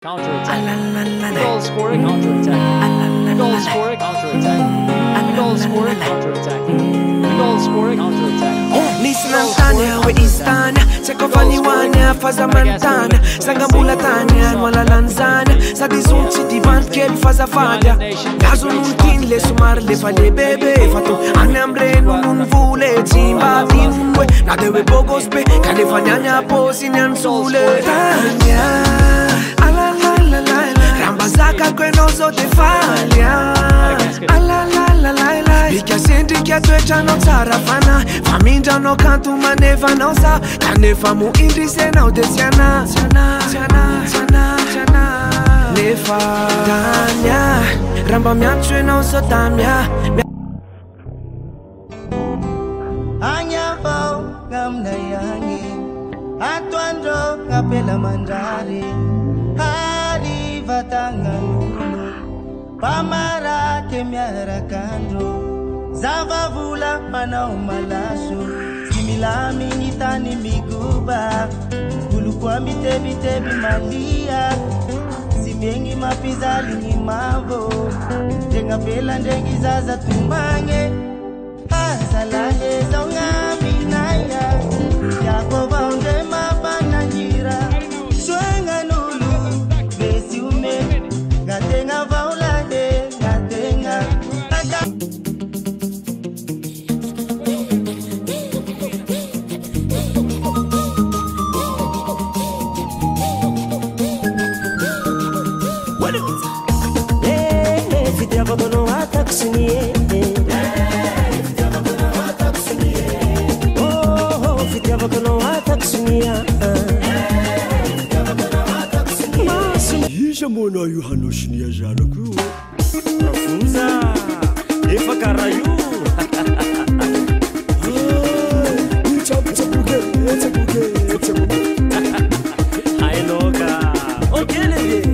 Counter-attack. Goal scorer, counter-attack. Goal scorer, counter-attack. Goal scorer, counter-attack. Goal scorer, counter-attack. Nisnantanya we istana Sekofaniwania faza mantana Sangambula tanya wala lanzana Sa dizunci divant kel faza fadia Gazo nun tin le sumar le fale bebe Fato anambre nun vule Zimba tinwe Na dewe bogos pe Kalifanyanya posi nyan sule Tanya Alalalalala Rambazaka kwe nozo te falia Alalalalala Bika senti kia twecha no tsarafana Faminja no kantu maneva no sa Kanefa mu indise na udesiana Tiana Nefa Tanya Ramba miachwe no so tamia Anya pau ngam na yangi Atuandro kapela mandari Hari vatanganunu Pamara kemiara kandro Zavavula pana umalasho Similami nitani miguba Kulukwa mitebi malia Simengi mapizali ni mavo Jenga pela ndengi zaza tumange Hasalale zongami naya Yako vaunde mabana njira Swenga nulu Besi ume Gatenga vaulade Gatenga Mona Yohano Shinia Jana Ku Rafuza Efa Karayu I know ka okay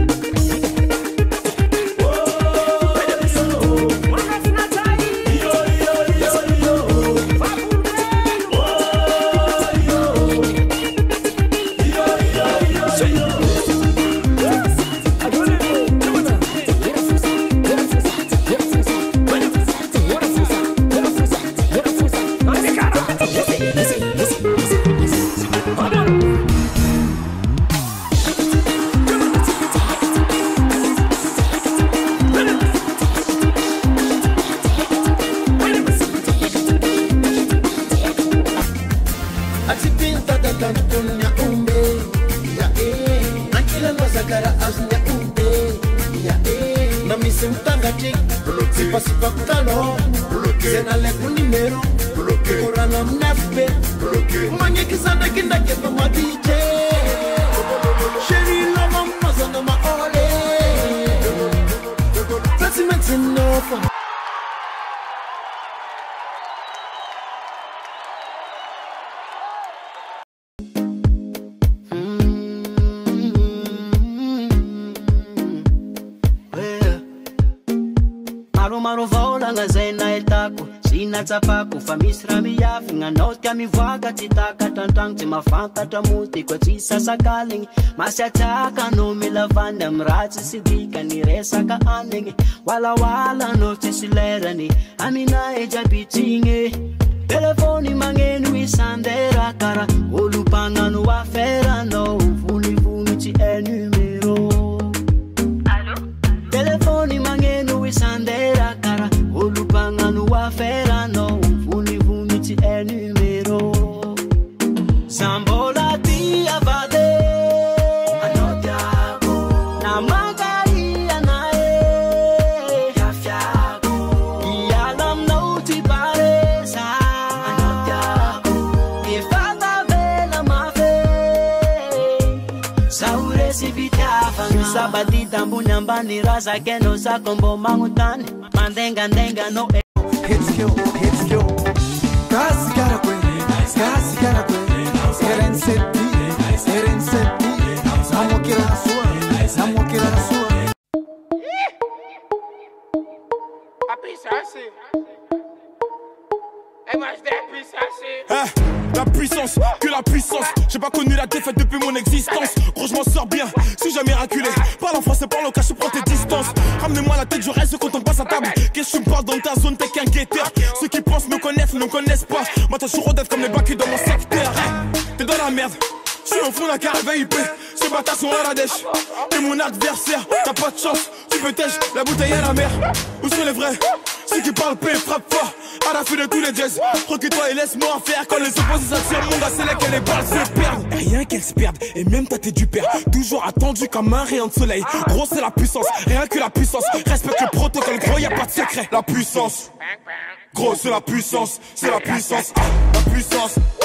Tsapako fa misy raha miafy gnanao ka mivoaka tsy taka tantragno tsy mafantatra moty koa tsy sasakaligny masiatsaka no mila vandy amy ratsy sy dikany resaka anigny walawala no tsisy lerany aminahy jiaby tsigny telefony magneno isandera kara olo mpagnano affaire no vonivony tsy e numero Allo telefony magneno isandera kara olo mpagnano affaire Sambola ti avade Anotiago Na magari anae Yafiago Ialam no ti paresa Anotiago Ifata vela mafe Saure si vitafanga Sabati tambuni ambani Raza keno sa kombo mangutani Mandenga ndenga no Hits kill Kasi gara kwe Serenceti Namwakira na sua La puissance, que la puissance J'ai pas connu la défaite depuis mon existence. Gros, je m'en sors bien, si j'ai miraculé. Parle en français, parle au cas, je prends tes distances. Ramenez-moi la tête, je reste quand on passe à table. Qu'est-ce que tu me parles dans ta zone, t'es qu'un guetteur. Ceux qui pensent me connaissent, ne me connaissent pas. Moi, t'as toujours d'être comme les bacs dans mon secteur. T'es dans la merde. Je suis au fond d'un carré VIP, ces bâtards sont à la dèche. T'es mon adversaire, t'as pas de chance. Tu peux tèche, la bouteille à la mer. Où sont les vrais? Ceux qui parlent paix, frappe fort. À la fin de tous les jazz, recule-toi et laisse-moi faire. Quand les opposés s'attirent, mon gars, c'est là que les balles se perdent. Et rien qu'elles se perdent, et même tâté du père. Toujours attendu comme un rayon de soleil. Gros, c'est la puissance, rien que la puissance. Respecte le protocole, gros, y'a pas de secret. La puissance, gros, c'est la puissance, c'est la puissance, la puissance.